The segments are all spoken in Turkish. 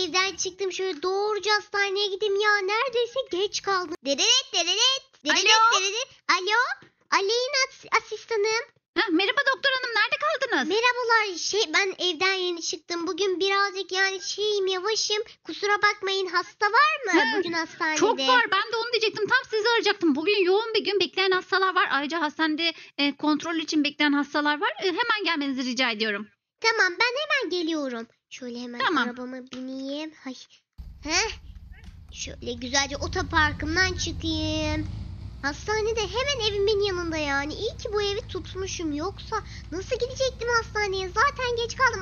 evden çıktım. Şöyle doğruca hastaneye gideyim ya. Neredeyse geç kaldım. Deredet deredet. Deredet deredet. Alo. Aleyna asistanım. Merhaba doktor hanım, nerede kaldınız? Merhabalar. Ben evden yeni çıktım. Bugün birazcık yavaşım. Kusura bakmayın. Hasta var mı bugün hastanede? Çok var, ben de onu diyecektim. Tam sizi arayacaktım. Bugün yoğun bir gün, bekleyen hastalar var. Ayrıca hastanede kontrol için bekleyen hastalar var. Hemen gelmenizi rica ediyorum. Tamam, ben hemen geliyorum. Şöyle hemen Tamam. arabama bineyim. Hay. Heh. Şöyle güzelce otoparkımdan çıkayım. Hastanede hemen evimin yanında yani. İyi ki bu evi tutmuşum. Yoksa nasıl gidecektim hastaneye? Zaten geç kaldım.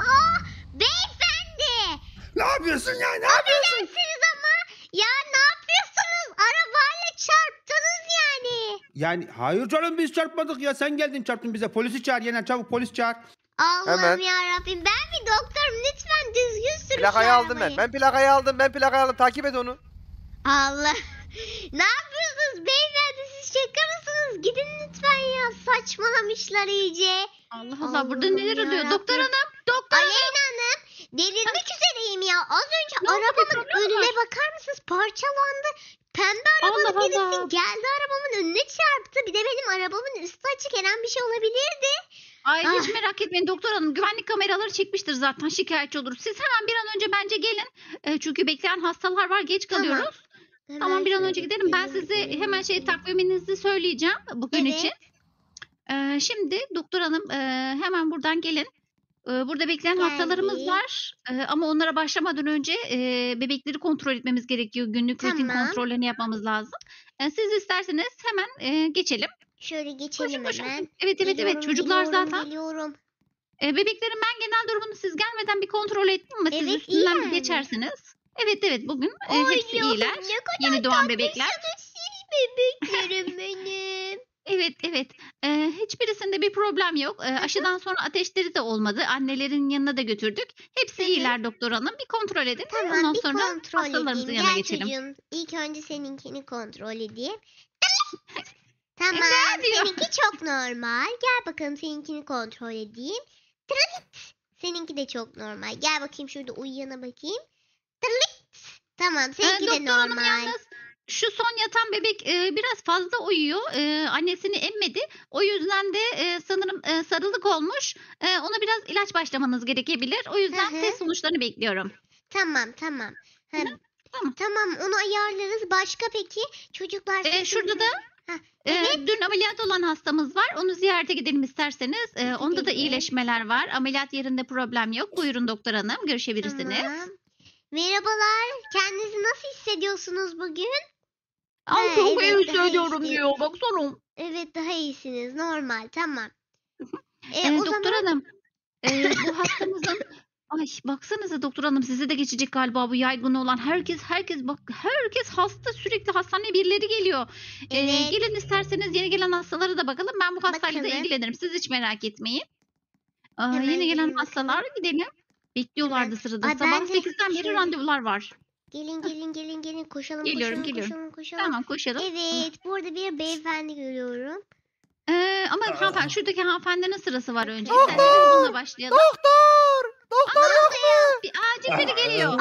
Beyefendi! Ne yapıyorsun ya? Ne yapıyorsun? Affedersiniz ama. Ya ne yapıyorsunuz? Arabayla çarptınız yani. Yani hayır canım, biz çarpmadık ya. Sen geldin çarptın bize. Polisi çağır Yener, çabuk polis çağır. Allah'ım Hemen. yarabbim. Ben bir doktorum. Lütfen düzgün sürün şu Plakayı aldım arabayı. ben. Ben plakayı aldım. Takip et onu. Allah. Ne yapıyorsunuz beyefendi, siz şaka mısınız? Gidin lütfen ya, saçmalamışlar iyice. Allah Allah, burada neler oluyor? yarabbim. Doktor hanım, doktor hanım. Aleyna Hanım, delirmek üzereyim ya. Az önce Ne oldu, bir arabamın problem önüne var? bakar mısınız? Parçalandı. Pembe arabalı Allah birisi Allah. geldi arabamın önüne çarptı. Bir de benim arabamın üstü açık, her an bir şey olabilirdi. Ay hiç Ah. merak etmeyin doktor hanım. Güvenlik kameraları çekmiştir zaten, şikayetçi olur. Siz hemen bir an önce bence gelin. Çünkü bekleyen hastalar var, geç Tamam. kalıyoruz. Hemen Tamam, bir an önce şöyle gidelim. Ben size hemen takviminizi söyleyeceğim bugün Evet. için. Şimdi doktor hanım hemen buradan gelin. Burada bekleyen hastalarımız Geldik. var. Ama onlara başlamadan önce bebekleri kontrol etmemiz gerekiyor. Günlük rutin Tamam. kontrollerini yapmamız lazım. Siz isterseniz hemen geçelim. Şöyle geçelim Koşun. hemen. Evet. Geliyorum, Çocuklar geliyorum, zaten. Geliyorum. Bebeklerin ben genel durumunu siz gelmeden bir kontrol ettim ama siz Evet, üstünden iyiler bir mi? geçersiniz. Evet bugün Ay hepsi ya, iyiler. ne kadar Yeni doğan bebekler. tatlısınız siz bebeklerim benim. Evet. Hiçbirisinde bir problem yok. Aşıdan sonra ateşleri de olmadı. Annelerin yanına da götürdük. Hepsi Hı hı. iyiler doktor hanım. Bir kontrol edin. Tamam, Ondan bir sonra kontrol hastalarımızın edeyim. yanına Gel geçelim. çocuğum. İlk önce seninkini kontrol edeyim. Tamam, Ne diyor? seninki çok normal. Gel bakalım seninkini kontrol edeyim. Tırıt. Seninki de çok normal. Gel bakayım şurada uyuyana bakayım. Tırıt. Tamam, seninki de Doktor hanım normal. yalnız şu son yatan bebek biraz fazla uyuyor. Annesini emmedi. O yüzden de sanırım sarılık olmuş. Ona biraz ilaç başlamanız gerekebilir. O yüzden Hı hı. test sonuçlarını bekliyorum. Tamam. Ha, Tamam. tamam, onu ayarlarız. Başka peki? Çocuklar Şurada da Heh, dün ameliyat olan hastamız var. Onu ziyarete gidelim isterseniz. Onda da Gidelim. iyileşmeler var. Ameliyat yerinde problem yok. Buyurun doktor hanım, görüşebilirsiniz. Tamam. Merhabalar. Kendinizi nasıl hissediyorsunuz bugün? Ay Ha, çok iyi evet, daha hissediyorum iyisiniz. diyor. Baksana. Evet, daha iyisiniz. Normal. Tamam. O Doktor zaman hanım, bu hastamızın ay baksanıza doktor hanım, size de geçecek galiba bu yaygın olan. Herkes hasta, sürekli hastaneye birileri geliyor. Evet. Gelin isterseniz yeni gelen hastalara da bakalım. Ben bu hastayla da Bakalım. ilgilenirim. Siz hiç merak etmeyin. Hemen Yeni gelen gelin bakalım. hastalar gidelim. Bekliyorlardı Hemen. sırada. Ay, Sabah ben de 8'den beri şöyle- randevular var. gelin. Koşalım, Geliyorum. koşalım. Tamam, koşalım. Evet, burada bir beyefendi görüyorum. Ama hanımefendi, şuradaki hanımefendinin sırası var önce. Doktor! İsterseniz bununla başlayalım. Doktor yok mu? Bir acil biri geliyor.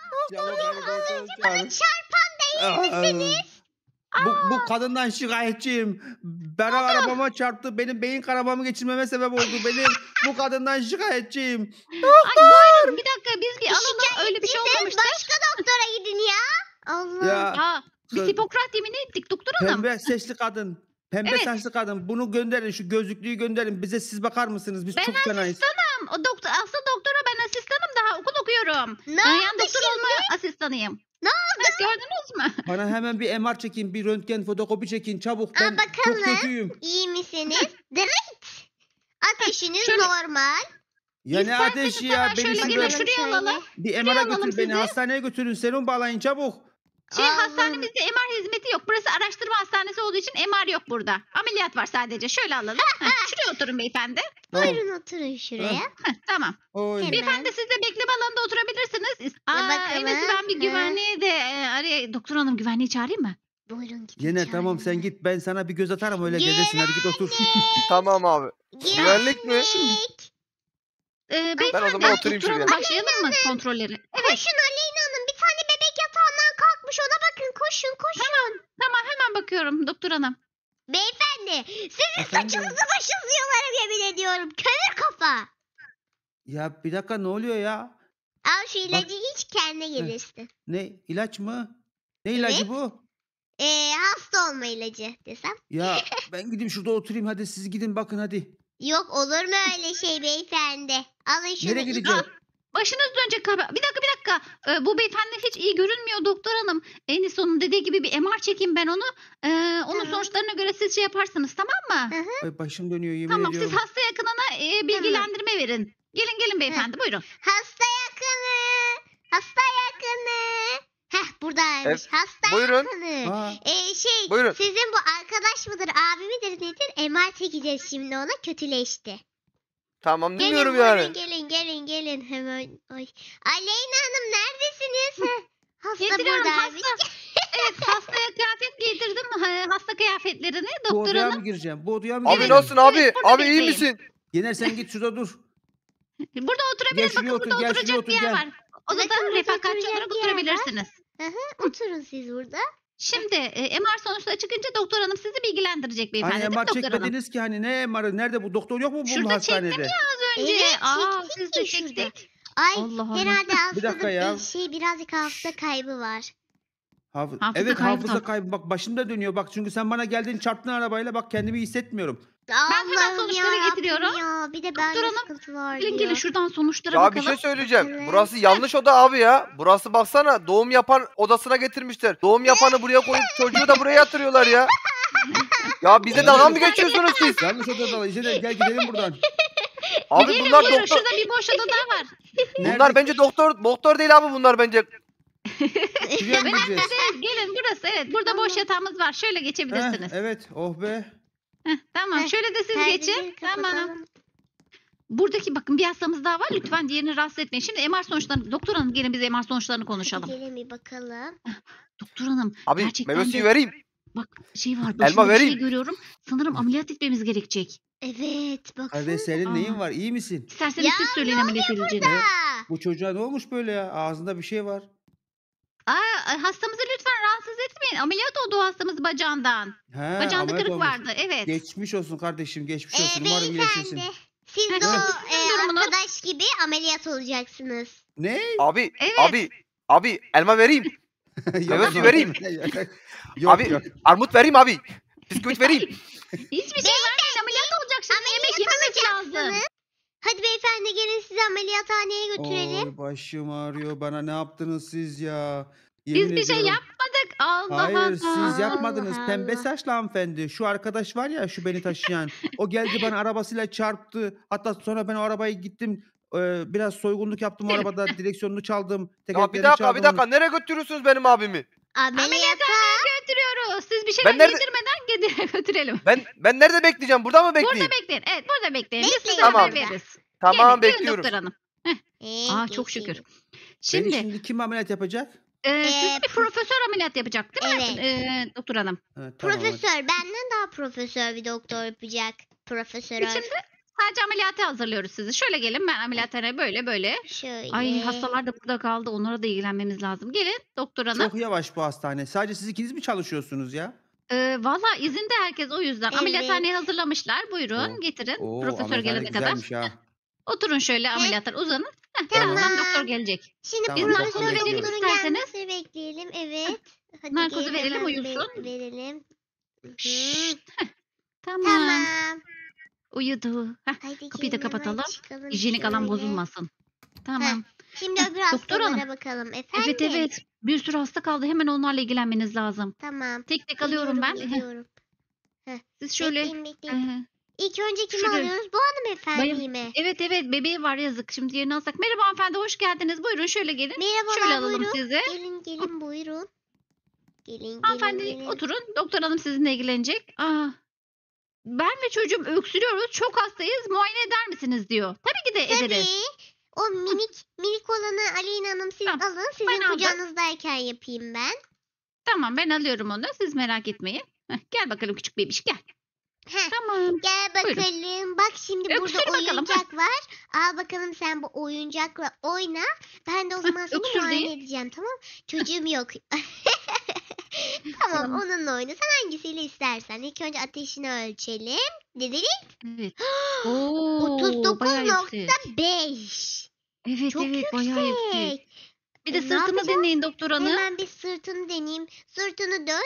Bana çarpan değil misiniz? Bu kadından şikayetçiyim. Ben arabama çarptı. Benim beyin kanamamı geçirmeme sebep oldu. Bu kadından şikayetçiyim. Ay buyurun, bir dakika, biz bir alalım. Öyle bir şey Siz olmamıştır. başka doktora gidin ya. Allah. Ya Biz Hipokrat yemini ettik doktor hanım. pembe saçlı kadın. Pembe Evet. saçlı kadın. Bunu gönderin. Şu gözlüklüyü gönderin. Bize siz bakar mısınız? Biz Ben çok fenayız. asistanım. Aslında doktora ben asistanım, daha okul okuyorum. Ne Yani oldu doktor şimdi? olma asistanıyım. Ne oldu? Gördünüz mü? Bana hemen bir MR çekin. Bir röntgen fotokopi çekin. Çabuk. Ben bakalım. çok kötüyüm. İyi misiniz? Dırıt. Ateşiniz Şöyle- normal. Ya ne İsterseniz ateşi ya. hemen Beni şöyle siz gelin, böyle- şuraya alalım. bir şuraya MR'a alalım götür beni. sizi. Hastaneye götürün. Serum bağlayın çabuk. Allah'ım. Hastanemizde MR hizmeti yok. Burası araştırma hastanesi olduğu için MR yok burada. Ameliyat var sadece. Şöyle alalım. Şuraya oturun beyefendi. Buyurun oturun şuraya. Tamam. Oy. Hemen. Beyefendi, siz de bekleme alanında oturabilirsiniz. bakalım. Evet, ben bir güvenliği de doktor hanım, güvenliği çağırayım mı? Buyurun gidin. Yener tamam çağırın. sen git. Ben sana bir göz atarım öyle gelirsin. Hadi git otur. Tamam abi. Güvenlik mi? Şimdi. Beyefendi, Ben o zaman oturayım doktor hanım, şuraya. başlayalım mı kontrolleri? Evet. Koşun Aleyna Hanım, koşun koşun. Tamam hemen bakıyorum doktor hanım. Beyefendi sizin Efendim? saçınızı başınızı yolarım yemin ediyorum. Kömür kafa. Ya bir dakika ne oluyor ya? Al şu ilacı iç kendine gelirsin. Ne ilaç mı? Ne ilacı Evet. bu? Hasta olma ilacı desem. Ya ben gideyim şurada oturayım hadi siz gidin bakın hadi. Yok olur mu öyle şey beyefendi? Alın şunu Nereye iç. gideceğim? Başınız dönecek galiba. Bir dakika. Bu beyefendi hiç iyi görünmüyor doktor hanım. En sonun dediği gibi bir MR çekeyim ben onu. Onun Tamam. sonuçlarına göre siz şey yaparsınız tamam mı? Ay başım dönüyor yemin Tamam ediyorum. siz hasta yakınına bilgilendirme verin. Gelin beyefendi buyurun. Hasta yakını. Hasta yakını. Heh buradaymış. Hasta buyurun. yakını. Aa, Buyurun. Sizin bu arkadaş mıdır abi midir nedir? MR çekeceğiz şimdi ona kötüleşti. Tamam Gelin dinliyorum buyurun, yani. gelin hemen. Ay. Aleyna Hanım neredesiniz? Hasta Getiriyorum buradaymış. hasta. Evet hastaya kıyafet giydirdim. Hasta kıyafetlerini bu doktor odaya hanım. mı gireceğim? Bu odaya mı Abi gireceğim? nasılsın abi? Evet, burada Abi iyi bekleyin. misin? Yener sen git şurada dur. Burada oturabilir. Gel şuraya Bakın burada otur, gel oturacak şuraya bir otur, yer gel. var. Odada Bakın burada refakatçi oturacak olarak bir yer var. oturabilirsiniz. Oturun siz burada. Şimdi MR sonuçları çıkınca doktor hanım sizi bilgilendirecek beyefendi. Hani değil mi MR doktor hanım? çekmediniz ki hani ne MR'ı nerede bu doktor yok mu bu Şurada hastanede? çektim ya az önce. Evet, Aa çektik siz de ya şurada. çektik. Ay Allah Allah. herhalde Bir dakika ya. hastanın birazcık hafıza kaybı var. Hafıza Evet kaybı hafıza tabii. kaybı bak başım da dönüyor bak çünkü sen bana geldin çarptın arabayla bak kendimi iyi hissetmiyorum. hemen Allah'ım sonuçları yarabbim getiriyorum. Ya. Bir de bende Doktor hanım, sıkıntı var Gelin ya. şuradan sonuçlara Ya bir bakalım. şey söyleyeceğim. Evet. Burası yanlış oda abi ya. Burası baksana doğum yapan odasına getirmişler. Doğum yapanı buraya koyup çocuğu da buraya yatırıyorlar ya. Ya bize dalga mı geçiyorsunuz siz? Yanlış odada İşte gel gidelim buradan. Abi Gelin bunlar buyurun doktor. şurada bir boş oda daha var. Bunlar bence doktor değil abi bunlar bence. Şuraya mı gideceğiz? Evet, gelin burası evet. Burada boş yatağımız var. Şöyle geçebilirsiniz. Evet oh be. Tamam Heh, şöyle de siz Perdeleri geçin. Tamam. kapatalım. Buradaki bakın bir hastamız daha var. Lütfen diğerini rahatsız etmeyin. Şimdi MR sonuçlarını doktor hanım gelin biz MR sonuçlarını konuşalım. Gelin bir bakalım. Doktor hanım Abi gerçekten meyve suyu de vereyim. bak şey var. Elma Başımda bir şey vereyim. görüyorum. Sanırım ameliyat etmemiz gerekecek. Evet bakın. Kardeş senin Aa. neyin var iyi misin? İsterseniz Ya, siz söyleyin ameliyat edileceğini. Bu çocuğa ne olmuş böyle ya ağzında bir şey var. Hastamızı lütfen rahatsız etmeyin. Ameliyat oldu o hastamız bacağından. He, Bacağında ameliyat kırık olmuş. vardı. Evet. Geçmiş olsun kardeşim geçmiş olsun umarım iyileşirsin. Beyefendi. Siz de Evet. o Sizin durumunuz? arkadaş gibi ameliyat olacaksınız. Ne? Abi Evet. abi elma vereyim. Yok, Meyve suyu yok. vereyim. Yok Abi yok. armut vereyim abi. Bisküvit vereyim. Hiçbir şey vermeyin. Ameliyat olacak şimdi. Yemek yememiz lazım. Hadi beyefendi gelin sizi ameliyathaneye götürelim. Oy başım ağrıyor bana ne yaptınız siz ya? Biz Yemin bir şey ediyorum. yapmadık. Allah Hayır Allah. siz yapmadınız. Allah Pembe Allah. saçlı hanımefendi. Şu arkadaş var ya şu beni taşıyan. O geldi bana arabasıyla çarptı. Hatta sonra ben o arabaya gittim. Biraz soygunluk yaptım o arabada. Direksiyonunu çaldım. Ya bir Tekerleklerini dakika çaldım bir dakika nereye götürüyorsunuz benim abimi? Ameliyata. Götürüyoruz. Siz bir şeyler Ben nerede- getirmeden götürelim. Ben nerede bekleyeceğim? Burada mı bekleyeyim? Burada bekleyin. Evet burada bekleyin. Biz Bekleyin size Tamam. haber veririz. Tamam gelin bekliyoruz. doktor hanım. Aa çok şükür. Geçelim. Beni Şimdi şimdi kim ameliyat yapacak? sizi bir profesör ameliyat yapacak değil mi doktor hanım? Evet, tamam, hadi. Profesör benden daha profesör bir doktor yapacak. Profesör. Biz şimdi sadece ameliyata hazırlıyoruz sizi. Şöyle gelin ben ameliyathaneye böyle. Şöyle. Ay hastalar da burada kaldı. Onlara da ilgilenmemiz lazım. Gelin doktor hanım. Çok yavaş bu hastane. Sadece siz ikiniz mi çalışıyorsunuz ya? Valla izinde herkes o yüzden. Evet. Ameliyathaneyi hazırlamışlar. Buyurun Oo. getirin. Oo, Profesör ameliyat gelene kadar. güzelmiş ha. Oturun şöyle ameliyatlar uzanın. Tamam. Birazdan doktor gelecek. Şimdi Tamam, Biz doktor narkozu bekliyoruz. verelim doktorun isterseniz. gelmesini bekleyelim. Evet. Hadi Narkozu gelin, verelim, hemen uyusun. Verelim. Hı. Şşt. Tamam. Tamam. Uyudu. Heh, Haydi Kapıyı da gelin, hemen kapatalım. çıkalım hijyenik alan şöyle. bozulmasın. Tamam. Şimdi öbür Doktor hanım. hastalara bakalım. Efendim? Evet. Bir sürü hasta kaldı. Hemen onlarla ilgilenmeniz lazım. Tamam. Tek tek alıyorum ben. Geliyorum. Siz şöyle. Bekleyin. İlk önce kimi Şuraya. alıyoruz? Bu hanımefendiyi mi? Evet bebeği var yazık. Şimdi yerini alsak. Merhaba hanımefendi hoş geldiniz. Buyurun şöyle gelin. Merhabalar Şöyle alalım buyurun. sizi. Gelin buyurun. Gelin Hanımefendi gelin. oturun. Doktor hanım sizinle ilgilenecek. Ben ve çocuğum öksürüyoruz. Çok hastayız. Muayene eder misiniz diyor. Tabii ki de ederiz. Tabii. O minik olanı Aleyna Hanım siz Tamam, alın. Sizin ben aldım. kucağınızdayken yapayım ben. Tamam ben alıyorum onu. Siz merak etmeyin. Gel bakalım küçük bebiş gel. Heh. Tamam. Gel Buyurun. bakalım. Bak şimdi Öksür burada bakalım, oyuncak var. Al bakalım sen bu oyuncakla oyna. Ben de o zaman seni öksür muayene deyin. edeceğim tamam. Çocuğum yok. Tamam onunla oyna. Sen hangisiyle istersen. İlk önce ateşini ölçelim. Dedik Evet. Oo, bayağı yüksek. 39.5. Evet Çok evet bayağı yüksek. yüksek. Bir de Ne sırtını yapacağız? deneyin doktor hanım. Hemen bir sırtını deneyeyim. Sırtını dön.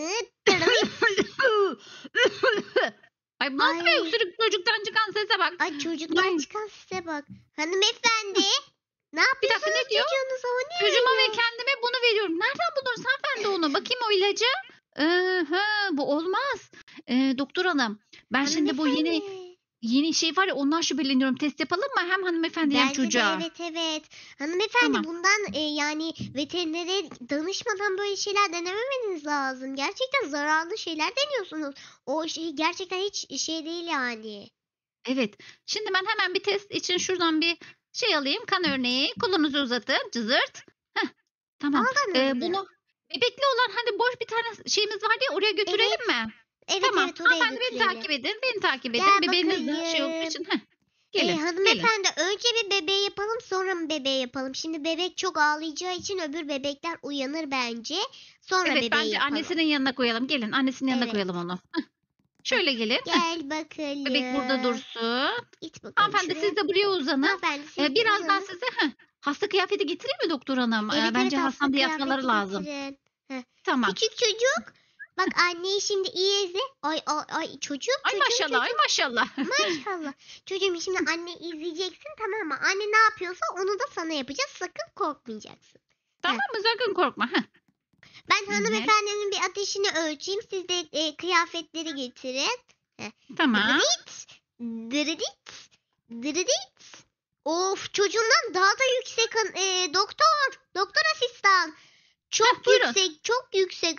Ay bu nasıl bir Ay. öksürük çocuktan çıkan sese bak. Ay çocuktan Ay. çıkan size bak. Hanımefendi. Ne Bir dakika yapıyorsunuz ne diyor? çocuğunuza? O ne Çocuğuma öyle? ve kendime bunu veriyorum. Nereden bulursun hanımefendi onu? Bakayım o ilacı. Bu olmaz. Doktor hanım ben şimdi bu Hanımefendi. yeni şey var ya ondan şüpheleniyorum. Test yapalım mı? Hem hanımefendi hem Bence de çocuğa. evet. Hanımefendi Tamam. bundan yani veterinere danışmadan böyle şeyler denememeniz lazım. Gerçekten zararlı şeyler deniyorsunuz. O şey gerçekten hiç şey değil yani. Evet. Şimdi ben hemen bir test için şuradan bir şey alayım. Kan örneği. Kolunuzu uzatın. Cızırt. Heh, tamam. Aldınız mı? Bunu bebekli olan hani boş bir tane şeyimiz var diye oraya götürelim mi? Evet Tamam. evet oraya Hanımefendi beni götürelim. takip edin. Beni takip edin. Gel Bebeğiniz de şey bakayım. olduğu için. Heh. Gelin. Hanımefendi önce bir bebeği yapalım sonra mı bebeği yapalım? Şimdi bebek çok ağlayacağı için öbür bebekler uyanır bence. Sonra Evet bebeği bence yapalım. annesinin yanına koyalım. Gelin annesinin yanına Evet. koyalım onu. Heh. Şöyle gelin. Heh. Gel bakalım. Bebek burada dursun. İt bakalım Hanımefendi şuraya. siz de buraya uzanın. Hanımefendi siz Birazdan uzanın. size hasta kıyafeti getireyim mi doktor hanım? Evet, Bence hasta hastanede yatmaları kıyafeti lazım. getirin. Tamam. Küçük çocuk. Bak anneyi şimdi iyi izle. Ay çocuğum. Ay maşallah ay maşallah. Maşallah. Çocuğum şimdi anne izleyeceksin tamam mı? Anne ne yapıyorsa onu da sana yapacağız. Sakın korkmayacaksın. Tamam mı? Sakın korkma. Heh. Ben hanımefendinin bir ateşini ölçeyim. Siz de kıyafetleri getirin. Tamam. Dırıdit. Dırıdit. Of çocuğumdan daha da yüksek doktor asistan. Çok buyurun. yüksek çok yüksek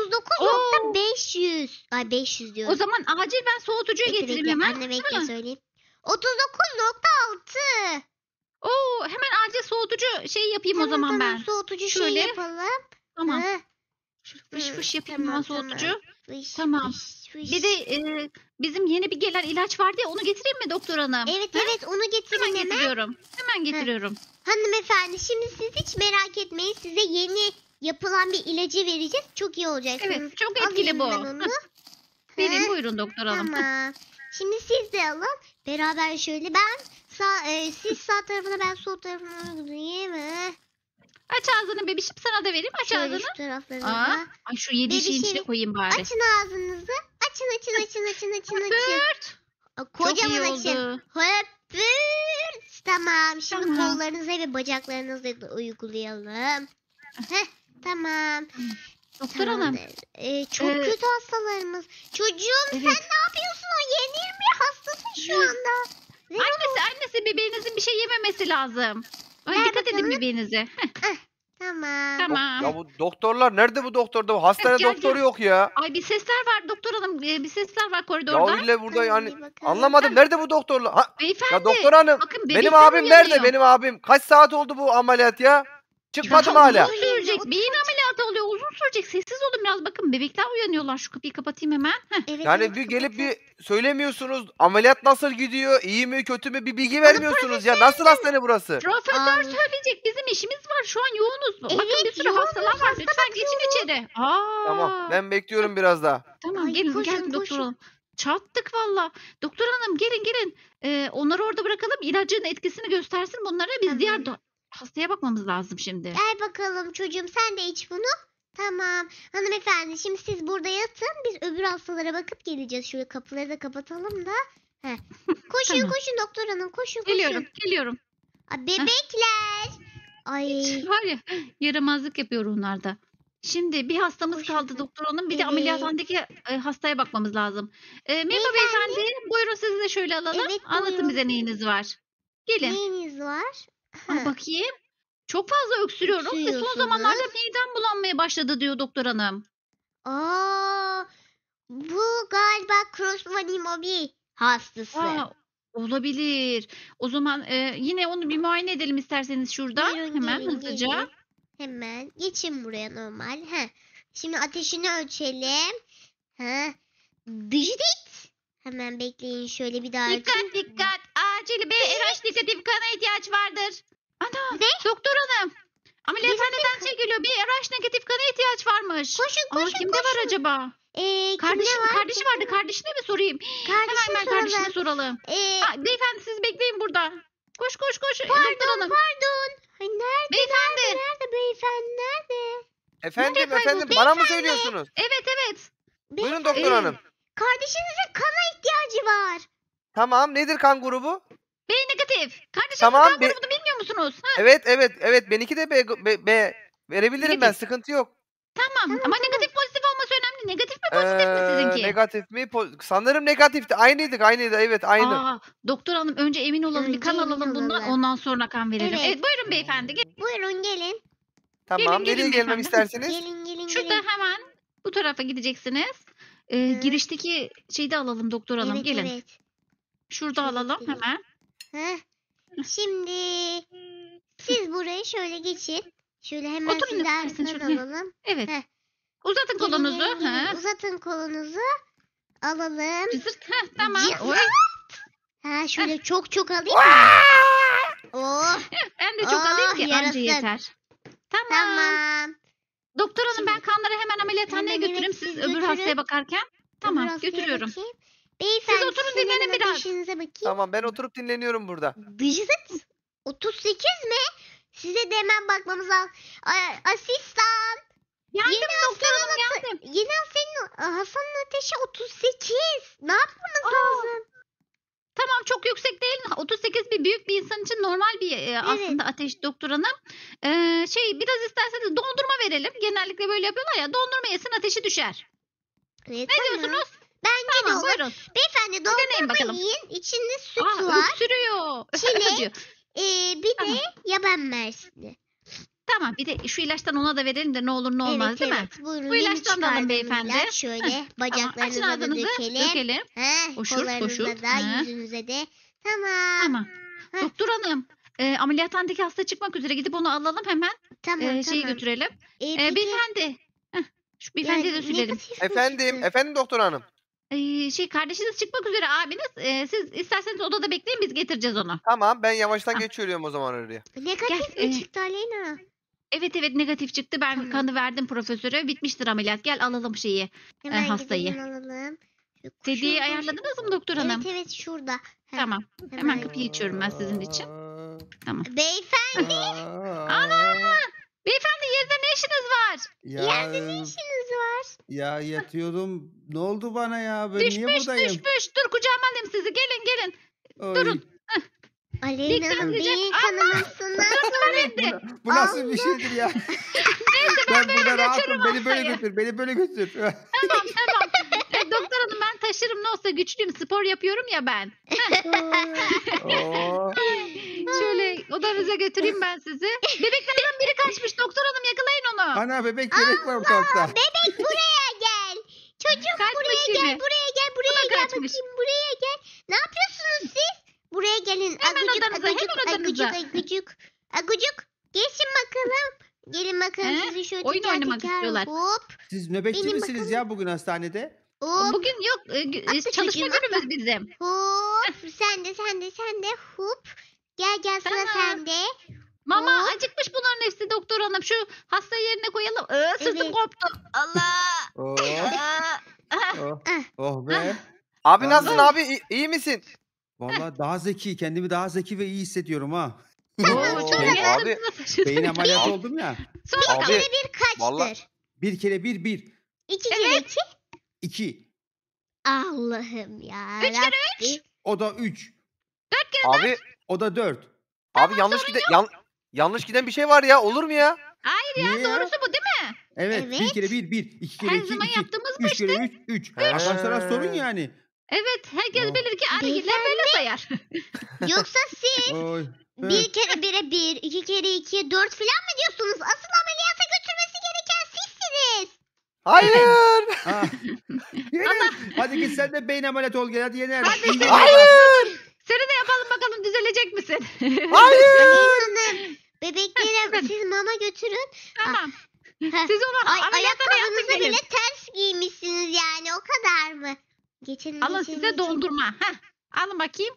39.500 ay 500 diyorum. O zaman acil ben soğutucuyu Bekle, getireyim bekle, hemen. anne bekle Hı. söyleyeyim. 39.6 Oo, hemen acil soğutucu şey yapayım o zaman ben. soğutucu Şöyle. şey yapalım. Tamam. Heh, Fış fış yapayım tamam, hemen soğutucu. fış, Tamam. fış, fış. Bir de bizim yeni bir gelen ilaç vardı ya onu getireyim mi doktor hanım? Evet onu getirin Hemen hemen. getiriyorum. Hemen getiriyorum. Hanımefendi şimdi siz hiç merak etmeyin. Size yeni yapılan bir ilacı vereceğiz. Çok iyi olacaksınız. Evet çok etkili bu. Alayım ben onu. Verin Heh, buyurun doktor hanım. Tamam. Şimdi siz de alın. Beraber şöyle siz sağ tarafına ben sol tarafına gideyim. Aç ağzını bebişim sana da vereyim aç Şöyle ağzını. şu taraflarına Aa, da. ay şu yedi şeyin içine Bebişim, koyayım bari. Açın ağzınızı. Açın. Pırt. Kocaman Çok iyi açın. oldu. Pırt. Tamam. Şimdi Tamam. kollarınıza ve bacaklarınıza da uygulayalım. Heh, tamam. Doktor hanım. Tamamdır. Çok Ee, kötü hastalarımız. Çocuğum sen Evet. ne yapıyorsun? O yeni bir hastasın şu anda. Annesi bebeğinizin bir şey yememesi lazım. Ay, Ver dikkat edin bakalım. bebeğinize. Heh, Tamam. tamam. Ya bu doktorlar nerede bu doktorda? Hastane Gel, doktoru gel. yok ya. Ay bir sesler var doktor hanım. Bir sesler var Ya koridorda. ille burada yani Bir bakalım. anlamadım. Nerede bu doktorlar? Ha, Beyefendi. ya doktor hanım Bakın benim bebekler abim nerede? uyanıyor. Benim abim. Kaç saat oldu bu ameliyat ya? Çıkmadım hala. Uzun sürecek. Beyin ameliyatı oluyor. Uzun sürecek. Sessiz olun biraz. Bakın bebekler uyanıyorlar. Şu kapıyı kapatayım hemen. Heh. Evet, Yani evet, bir gelip kapatın. bir söylemiyorsunuz. Ameliyat nasıl gidiyor? İyi mi kötü mü? Bir bilgi vermiyorsunuz ya. Nasıl hastane burası? Profesör Aa. söyleyecek. Bizim işimiz var. Şu an yoğunuz. Bakın Evet, bir sürü yoğunuz. hastalar var. Hasta Lütfen geçin içeri. Aa. Tamam. Ben bekliyorum biraz daha. Tamam Ay, gelin koşun, gelin doktor koşun. hanım. Çattık valla. Doktor hanım gelin. Onları orada bırakalım. İlacın etkisini göstersin bunlara. Biz Tamam. diğer hastaya bakmamız lazım şimdi. Gel bakalım çocuğum sen de iç bunu. Tamam. Hanımefendi şimdi siz burada yatın. Biz öbür hastalara bakıp geleceğiz. Şöyle kapıları da kapatalım da. Heh. Koşun Tamam. koşun doktor hanım koşun. Geliyorum. Aa, bebekler. Ay. Hiç var ya yaramazlık yapıyor onlar da. Şimdi bir hastamız Koşun. kaldı doktor hanım. Bir de Evet. ameliyathanedeki hastaya bakmamız lazım. Merhaba Beyefendi. beyefendi. Buyurun sizi de şöyle alalım. Evet, Anlatın buyurun. bize neyiniz var. Gelin. Neyiniz var? Ay, Ha. bakayım. Çok fazla öksürüyorum ve son Öksürüyorsunuz. zamanlarda midem bulanmaya başladı diyor doktor hanım. Aa, bu galiba Crossbody hastası. Aa, olabilir. O zaman yine onu bir muayene edelim isterseniz şurada. Buyurun, Hemen gelin, hızlıca. gelin. Hemen geçin buraya normal. Heh. Şimdi ateşini ölçelim. Heh. Dijit. Hemen bekleyin şöyle bir daha ölçeyim. Dikkat. Acil RH negatif kana ihtiyaç vardır. Ana Ne? doktor hanım. Ameliyathaneden şey geliyor. Bir RH negatif kana ihtiyaç varmış. Koşun Aa, koşun kimde var acaba? Kimde var? Kardeşi vardı. Kardeşine mi sorayım? Hemen kardeşine soralım. Beyefendi siz bekleyin burada. Koş. Doktor hanım. Pardon. Ay, nerede? Beyefendi. Nerede beyefendi? Nerede? Efendim bana mı söylüyorsunuz? Evet. Buyurun doktor hanım. Kardeşinizin kana ihtiyacı var. Tamam, nedir kan grubu? B negatif. Kardeşinizin Tamam, kan grubunu bilmiyor musunuz? Ha, Evet benimki de B. Verebilirim ben, Negatif. sıkıntı yok. tamam. Ama negatif pozitif olması önemli. Negatif mi pozitif mi sizinki? Negatif mi? Sanırım negatifti. Aynıydı evet aynı. Aa, doktor hanım önce emin olalım. Bir Önce kan emin alalım bundan. olalım. Ondan sonra kan verelim. Evet. Evet buyurun beyefendi. Buyurun gelin. Tamam, gelin nereye gelmem beyefendi. istersiniz? Gelin. Şurada hemen bu tarafa gideceksiniz. Girişteki şeyi de alalım doktor hanım. Evet, Gelin. evet. Şurada Şöyle alalım gidelim. hemen. Heh. Şimdi siz buraya şöyle geçin. Şöyle hemen Oturun sizi istersen arkadan şöyle. alalım. Evet. Heh. Uzatın Gelin, kolunuzu. gelin. Ha. Uzatın kolunuzu. Alalım. Cızırt. Heh, tamam. Cızırt. Oy. Ha şöyle çok alayım mı? Oh, Ben de çok alayım ki anca yarasın. yeter. Tamam. Tamam. Doktor hanım ben Şimdi- kanları hemen ameliyathaneye Hemen, götüreyim. evet, Siz siz öbür götürün. hastaya bakarken. Tamam Öbür hastaya götürüyorum. bakayım. Beyefendi Siz oturun, sizin dinlenin hemen biraz. ateşinize bakayım. Tamam, ben oturup dinleniyorum burada. Dızıt. 38 mi? Size de hemen bakmamız lazım. Asistan. Geldim Yeni doktor hanım geldim. Yeni Hasan'ın ateşi 38. Ne yapmamız lazım? Tamam çok yüksek değil. 38 bir büyük bir insan için normal bir aslında ateş doktor hanım. Biraz isterseniz dondurma verelim. Genellikle böyle yapıyorlar ya. Dondurma yesin ateşi düşer. Evet, Ne diyorsunuz? Bence de Tamam olur. buyurun. Beyefendi Deneyin dondurma bakalım. yiyin. İçinde süt Aa, var. öksürüyor. Çilek. Diyor. Bir Tamam. de yaban mersini. Tamam bir de şu ilaçtan ona da verelim de ne olur ne olmaz değil mi? Buyurun, Bu yeni ilaçtan da alın çıkardığımız beyefendi. ilaç. Şöyle Tamam açın bacaklarınıza da ağzınızı dökelim. dökelim. Hoşur, Kollarınıza hoşur. da Ha. yüzünüze de. Tamam. Tamam. Heh. Doktor hanım ameliyathanedeki hasta çıkmak üzere gidip onu alalım hemen Tamam. şeyi götürelim. Peki, Beyefendi. Şu beyefendiye de yani söyleyelim. negatif mi Efendim çıktı? doktor hanım. Kardeşiniz çıkmak üzere abiniz. Siz isterseniz odada bekleyin biz getireceğiz onu. Tamam, ben yavaştan Ah. geçiyorum o zaman oraya. Negatif Gel, mi çıktı Aleyna? Evet negatif çıktı. Ben Tamam. kanı verdim profesöre. Bitmiştir ameliyat. Gel alalım şeyi. Hemen hastayı. gidelim alalım. Dediği Şurada- ayarladınız mı doktor hanım? Evet şurada. Heh, Tamam. Hemen kapıyı açıyorum ben sizin için. Beyefendi Ana! Beyefendi yerde ne işiniz var? yerde ne işiniz var? Ya yatıyordum. Ne oldu bana ya? Ben niye buradayım? Düşmüş. Dur kucağıma alayım sizi. Gelin. Oy. Durun. Aleyna'nın Dikkat beyin Allah! kanaması nasıl? Bu nasıl bir şeydir ya? ben burada rahatım. Beni böyle hastayı. götür. Beni böyle götür. Tamam. Doktor hanım ben taşırım ne olsa güçlüyüm. Spor yapıyorum ya ben. Oo. Şöyle odanıza götüreyim ben sizi. Bebeklerden biri kaçmış. Doktor hanım yakalayın onu. Ana bebek var ortalıkta. Bebek buraya gel. Çocuk Kaçmış buraya yine. gel, buraya gel kaçmış. bakayım, buraya gel. Ne yapıyorsunuz siz? Buraya gelin. Hemen odanıza, hemen odanıza. Agucuk. Geçin bakalım. Gelin bakalım He? sizi şöyle Oyun teker oynamak teker. istiyorlar. Hop. Siz nöbetçi Benim misiniz bakalım. ya bugün hastanede? Hop. Bugün yok Atla çalışma çocuğum, günümüz bizim. Hop. Sen de. Hop. Gel sıra Tamam. sende. Mama Hop. acıkmış bunların hepsi doktor hanım. Şu hastayı yerine koyalım. Sırtım Evet. koptu. Allah. Oh, oh, Ah. oh be. Abi Aa. nasılsın abi? İyi misin? Vallahi daha zeki. Kendimi daha zeki ve iyi hissediyorum ha. Abi, abi. Beyin ameliyat oldum ya. Sonra Bir Abi, kere bir kaçtır? vallahi- Bir kere bir. İki kere iki. 2. Allah'ım ya. Üç kere Rabbi. O da 3. Abi, O da 4. abi yanlış giden bir şey var ya. Olur mu ya? Hayır ya Niye ya? doğrusu bu değil mi? Evet. Evet. Bir kere bir. 2 kere Her 2. zaman 2. yaptığımız bu 3 işte. kere 3. He. Arkadaşlara sorun yani. Evet herkes Oh. bilir ki Argiller böyle sayar. Yoksa siz Oy. bir kere bire bir, iki kere ikiye dört falan mı diyorsunuz? Asıl ameliyata götürmesi gereken sizsiniz. Hayır. Ha. Yener. Hadi git sen de beyin ameliyatı ol gel. Hadi Yener. Hayır. Seni de yapalım bakalım düzelecek misin? Hayır. Hanım, bebeklere Evet. siz mama götürün. Tamam. Heh. Siz onu ameliyatta Ayakkabınızı yaptık bile gelin. ters giymişsiniz yani o kadar mı? Geçelim. Alın size dondurma. Heh. Alın bakayım.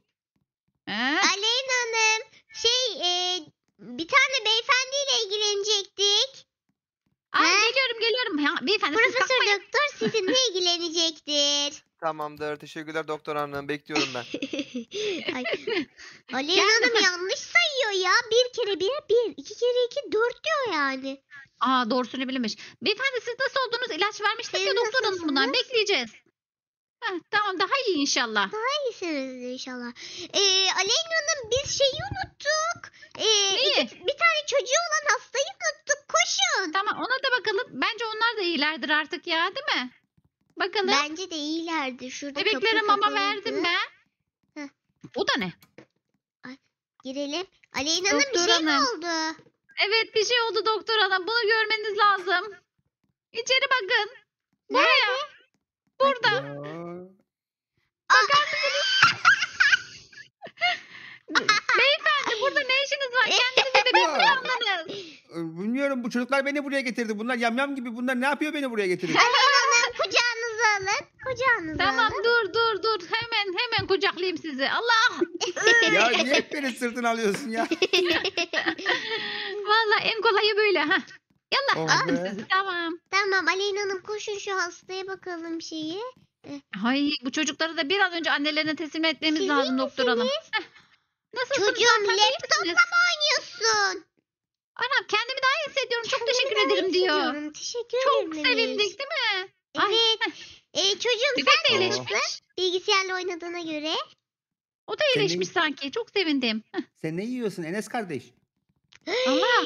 Aleyna Hanım bir tane beyefendiyle ilgilenecektik. geliyorum. Ya, beyefendi siz Profesör kalkmayın. doktor sizinle ilgilenecektir. Tamamdır. Teşekkürler doktor hanım. Bekliyorum ben. Ay, Aleyna Hanım yanlış sayıyor ya. Bir kere bir, iki kere iki, 4 diyor yani. Aa doğrusunu bilmiş. Beyefendi siz nasıl oldunuz? İlaç vermiştik Siz ya doktor hanım bundan. nasılsınız? Bekleyeceğiz. Heh, tamam daha iyi inşallah. İyisiniz inşallah. Aleyna Hanım biz şeyi unuttuk. Neyi? Bir tane çocuğu olan hastayı unuttuk. Koşun. Tamam ona da bakalım. Bence onlar da iyilerdir artık ya değil mi? Bakalım. Bence de iyilerdi. Şurada Bebeklere kapı mama kapalıydı. verdim ben. Heh. Bu da ne? Girelim. Aleyna Hanım bir Doktor şey mi hanım. oldu? Evet bir şey oldu doktor hanım. Bunu görmeniz lazım. İçeri bakın. Buraya. Nerede? Burada. Beyefendi burada ne işiniz var? Kendinizi bebek mi sandınız? Bilmiyorum bu çocuklar beni buraya getirdi. Bunlar yamyam gibi. Bunlar ne yapıyor beni buraya getirip? Aleyna Hanım kucağınıza alın. Kucağınıza Tamam alın. dur. Hemen kucaklayayım sizi. Allah. Ya niye hep beni sırtına alıyorsun ya? Vallahi en kolayı böyle ha. Yallah Oh aldım be. sizi tamam. Tamam Aleyna Hanım koşun şu hastaya bakalım şeyi. Ay bu çocukları da bir an önce annelerine teslim etmemiz Siz lazım iyi doktor hanım. Heh. Nasılsınız? Çocuğum hanımefendi, iyi laptopla misiniz? mı oynuyorsun? Anam kendimi daha iyi hissediyorum. Çok Kendimi teşekkür daha ederim iyi diyor. hissediyorum. Teşekkür Çok ederim. sevindik değil mi? Ay, Evet. Çocuğum bebek de sen iyi. iyileşmiş. bilgisayarla oynadığına göre. O da iyileşmiş sanki. Çok sevindim. Heh. Sen ne yiyorsun Enes kardeş? Allah.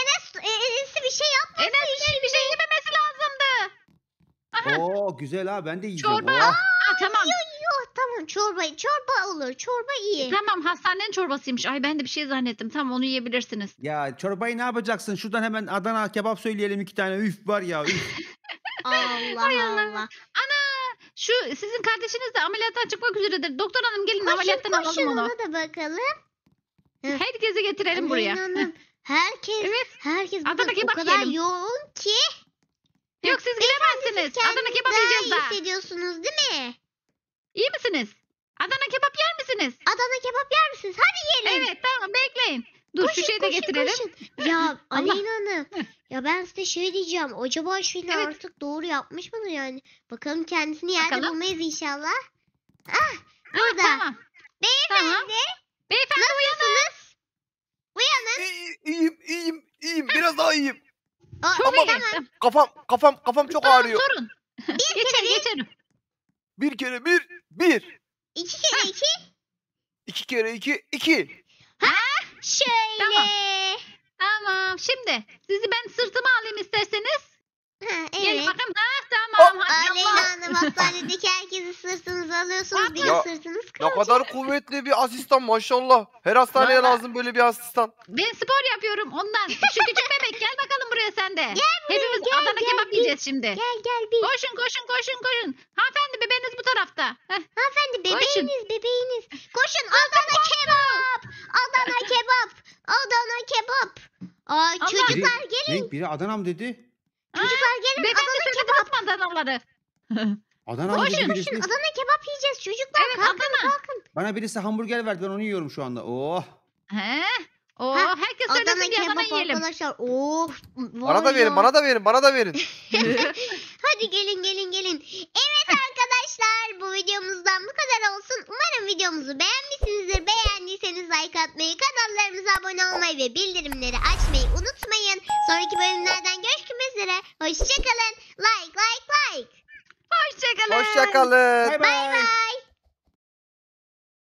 Enes'i bir şey yapma. Enes hiçbir şey yememesi lazımdı. Aha. Oo güzel ha ben de yiyeceğim. Çorba. Oh. Ha, tamam. Tamam çorba olur. Çorba iyi. Tamam hastanenin çorbasıymış. Ay ben de bir şey zannettim. Tamam onu yiyebilirsiniz. Ya çorbayı ne yapacaksın? Şuradan hemen Adana kebap söyleyelim 2 tane. Üf var ya üf. Allah Hay Allah. Allah. Şu sizin kardeşiniz de ameliyattan çıkmak üzeredir. Doktor hanım gelin ameliyattan Koşun alalım onu. ona da bakalım. Herkesi getirelim buraya. Aleyna Hanım, Herkes Evet. herkes Adana bugün o kebap kadar yiyelim. yoğun ki. Yok siz gidemezsiniz. Adana Kendinizi kebap daha yiyeceğiz iyi daha. hissediyorsunuz değil mi? İyi misiniz? Adana kebap yer misiniz? Adana kebap yer misiniz? Hadi gelin. Evet tamam bekleyin. Dur şu şeyi de getirelim. Koşun. Ya Allah. Aleyna Hanım. Ya ben size şey diyeceğim. Acaba şeyini Evet. artık doğru yapmış mıdır yani? Bakalım kendisini yerde Bakalım. bulmayız inşallah. Ah Ha, burada. tamam. Beyefendi. Tamam. Beyefendi Nasılsınız? Uyanın. İyiyim. Biraz daha iyiyim. Aa, çok tamam. iyi. Kafam çok Sorun ağrıyor. sorun. Geçelim. Bir kere bir. 2 kere 2. 2 kere 2. Şöyle. Tamam. Tamam şimdi sizi ben sırtıma alayım isterseniz. Ha, Gelin evet. bakayım. Ha tamam. Hadi Aleyna Allah. Hanım hastanedeki herkesi sırtınıza alıyorsunuz. Bir Ya, sırtınız Ne kalacak. kadar kuvvetli bir asistan maşallah. Her hastaneye Vallahi. lazım böyle bir asistan. Ben spor yapıyorum ondan. Şu küçük bebek gel bakalım buraya sen de. Hepimiz gel, Adana gel, kebap bir. yiyeceğiz şimdi. Gel bir. Koşun. Hanımefendi bebeğiniz bu tarafta. Heh. Hanımefendi Koşun. bebeğiniz. Koşun Adana kebap. Adana kebap. Adana kebap. Ay Allah. çocuklar gelin. Ne? Biri Adana mı dedi? Çocuklar gelin. Beyefendi Adana söyledi kebap. atma Adanaları. Adana mı dedi Koşun, birisi? Koşun Adana kebap yiyeceğiz çocuklar. Evet, kalkın Adana. kalkın. Bana birisi hamburger verdi ben onu yiyorum şu anda. Oh. He? Oo, Ha, herkes Adana söylesin bir Adana kebap yiyelim. arkadaşlar. Oh. Bana da verin, bana da verin. Hadi gelin. Evet arkadaşlar bu videomuzdan bu kadar olsun. Umarım videomuzu beğenmişsinizdir. Beğendiyseniz like atmayı, kanallarımıza abone olmayı ve bildirimleri açmayı unutmayın. Sonraki bölümlerden görüşmek üzere. Hoşçakalın. Like. Hoşçakalın. Hoşçakalın. Bay bay.